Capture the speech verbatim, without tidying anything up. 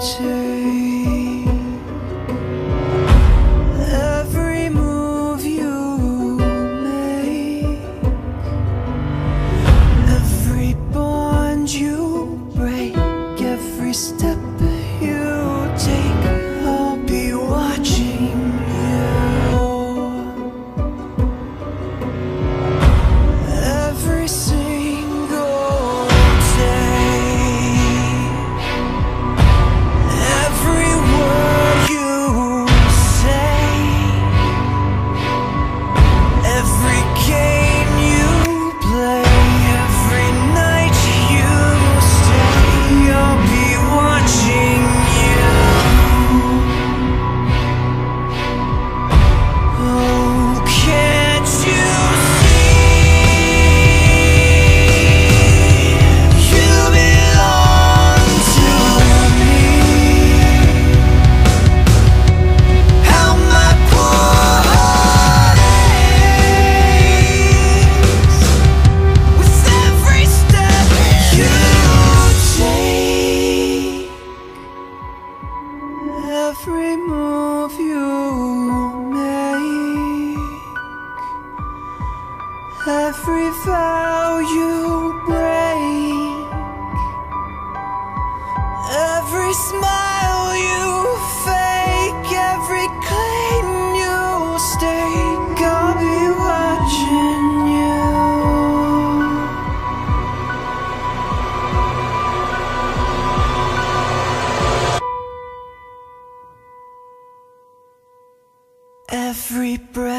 take, every move you make, every bond you break, every step you take, I'll be watching you. Every single day, every word you say, every game you play, every night you stay, I'll be watching you. Oh, can't you see? You belong to me. How my poor heart aches with every step you take, every move you make, every vow you break, every smile you fake, every claim you stake, I'll be watching you. Every breath